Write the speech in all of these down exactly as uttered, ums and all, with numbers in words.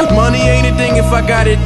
Money ain't a thing if I got it.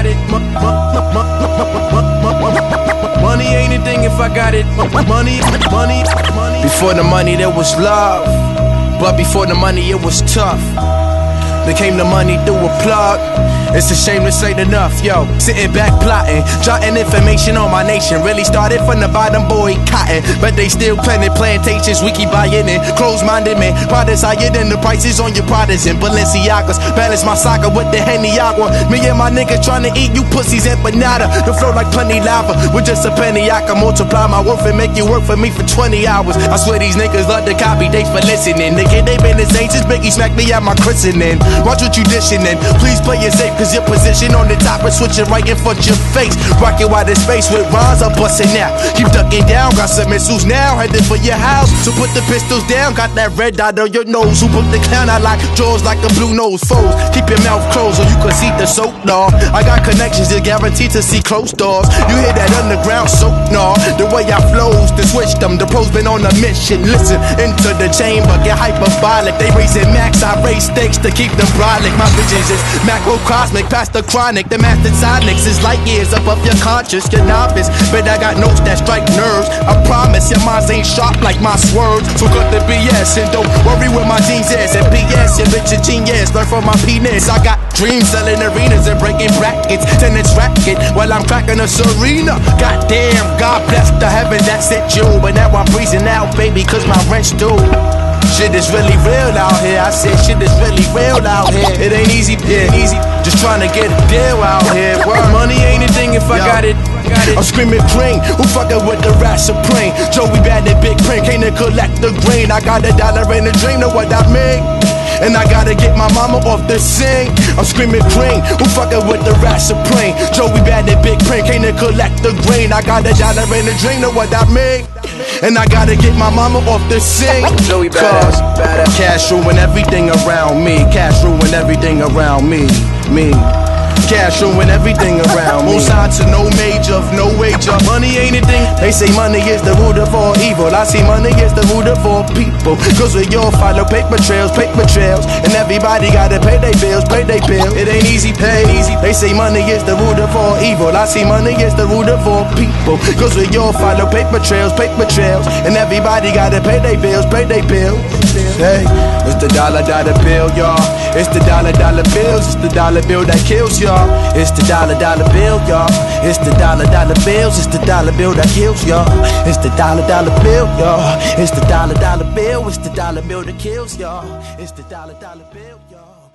Money ain't a thing if I got it. Money, money, money. Before the money there was love, but before the money it was tough. Became the money through a plug. It's a shame this ain't enough, yo. Sitting back plotting, jotting information on my nation. Really started from the bottom, boy, cotton. But they still planting plantations, we keep buying in. Close-minded man, products higher than the prices on your products and Balenciagas. Balance my soccer with the Henny Agua. Me and my niggas trying to eat you pussies empanada. The flow like plenty lava, with just a penny I can multiply my worth and make you work for me for twenty hours. I swear these niggas love to copy, thanks for listening. Nigga, they been the same since Biggie smacked me at my christening. Watch what you dishing in, please play it safe, cause your position on the top is switching right in front your face. Rockin' wide in space with rhymes, I'm bustin' now. Keep ducking down, got some missiles now, headed for your house. So put the pistols down, got that red dot on your nose. Who put the clown out like jaws like a blue nose foes? Keep your mouth closed or you can see the soap, dawg. I got connections that guaranteed to see closed doors. You hear that underground soap, nah. The way I flows, to switch them, the pros been on a mission. Listen, into the chamber, get hyperbolic. They raising max, I raise stakes to keep them brolic. My visions is macrocosmic, past the chronic. The master sonics is light years above your conscious, your novice. But I got notes that strike nerves. I promise your minds ain't sharp like my swerves. So cut the B S and don't worry where my jeans is. And P S, your bitch a genius, learn from my penis. I got dreams selling arenas and breaking brackets. Tennis racket while I'm cracking a Serena. Goddamn, God bless the heaven that sent you. But now I'm freezing out, baby, cause my rent's due. Shit is really real out here. I said shit is really real out here. It ain't easy, yeah, easy. Just trying to get a deal out here. Word. Money ain't a thing if I got it. I'm screaming cream, who fucking with the rat supreme? Joey bad and big print, came to collect the grain. I got a dollar in the dream, know what I mean? And I gotta get my mama off the sing. I'm screaming cream, who fucking with the rat supreme? Joey bad and big print, came to collect the grain. I got a dollar in the dream, know what I mean? And I gotta get my mama off the sing. Joey Bada, Bada. Cash ruin everything around me. Cash ruin everything around me. Me. Cash ruin everything around me. Both sides to no major, no wager. Money ain't a thing. They say money is the root of all evil. I see money is the root of all people. Cause we all follow paper trails, paper trails. And everybody gotta pay their bills, pay their bills. It ain't easy, pay easy. They say money is the root of all evil. I see money is the root of all people. Cause we all follow paper trails, paper trails. And everybody gotta pay their bills, pay their bills. Hey, it's the dollar dollar bill, y'all. It's the dollar dollar bills. It's the dollar bill that kills y'all. It's the dollar dollar bill, y'all. It's the dollar dollar bills. It's the dollar bill that kills y'all. It's the dollar dollar bill, y'all. It's the dollar dollar bill. It's the dollar bill that kills y'all. It's the dollar dollar bill, y'all.